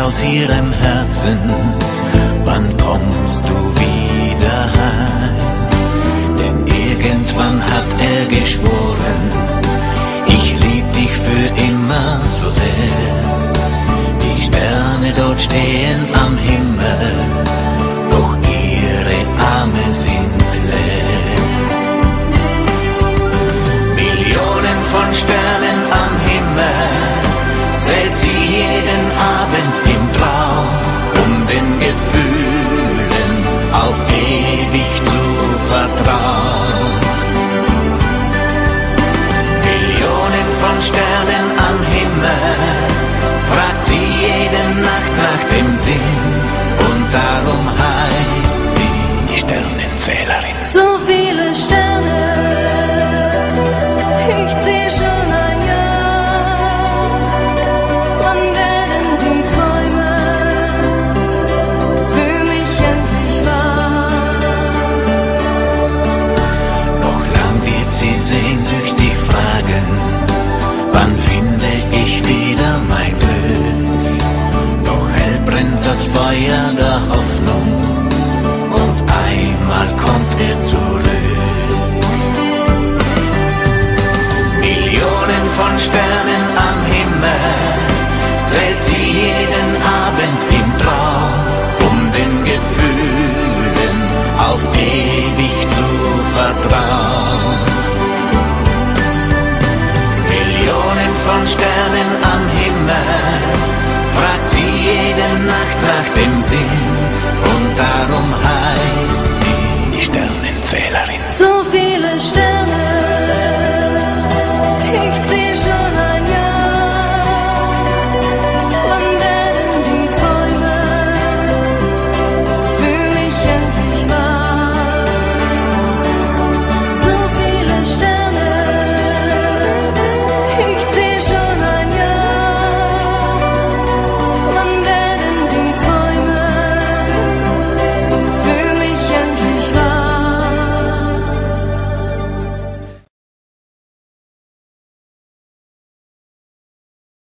aus ihrem Herzen, wann kommst du wieder heim? Denn irgendwann hat er geschworen, ich lieb dich für immer so sehr. Die Sterne dort stehen am Himmel, doch ihre Arme sind leer. Millionen von Sternen am Himmel zählt sie jeden Abend im Traum, um den Gefühlen auf ewig zu vertrauen. Millionen von Sternen am Himmel fragt sie jede Nacht nach dem Sinn, und darum heißt sie die Sternenzählerin. So viele Sterne, ich zähl schon ein Jahr. Wann werden die Träume für mich endlich wahr? Noch lang wird sie sehnsüchtig fragen, wann finde ich wieder mein Glück? Doch hell brennt das Feuer der Hoffnung, und einmal kommt er zurück. Millionen von Sternen am Himmel zählt sie jeden Abend im Traum, um den Gefühlen auf ewig zu vertrauen. Millionen von Sternen am Himmel fragt sie jede Nacht nach dem Sinn, und darum heißt sie die Sternenzählerin. So